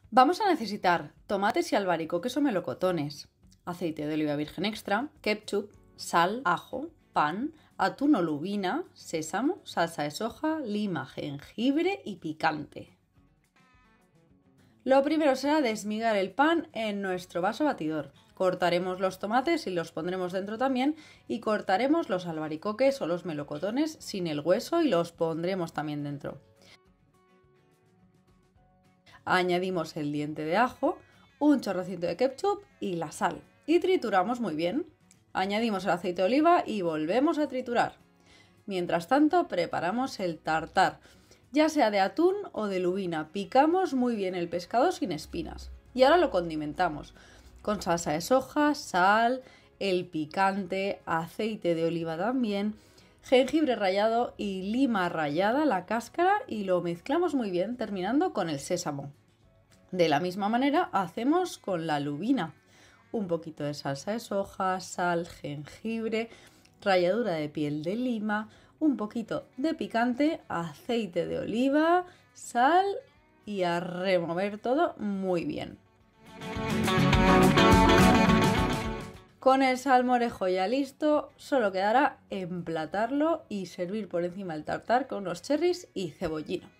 Vamos a necesitar tomates y albaricoques o melocotones, aceite de oliva virgen extra, ketchup, sal, ajo, pan, atún o lubina, sésamo, salsa de soja, lima, jengibre y picante. Lo primero será desmigar el pan en nuestro vaso batidor. Cortaremos los tomates y los pondremos dentro también y cortaremos los albaricoques o los melocotones sin el hueso y los pondremos también dentro. Añadimos el diente de ajo, un chorrocito de ketchup y la sal y trituramos muy bien. Añadimos el aceite de oliva y volvemos a triturar. Mientras tanto preparamos el tartar, ya sea de atún o de lubina. Picamos muy bien el pescado sin espinas y ahora lo condimentamos con salsa de soja, sal, el picante, aceite de oliva también, jengibre rallado y lima rallada, la cáscara, y lo mezclamos muy bien terminando con el sésamo. De la misma manera hacemos con la lubina. Un poquito de salsa de soja, sal, jengibre, ralladura de piel de lima, un poquito de picante, aceite de oliva, sal y a remover todo muy bien. Con el salmorejo ya listo, solo quedará emplatarlo y servir por encima del tartar con unos cherries y cebollino.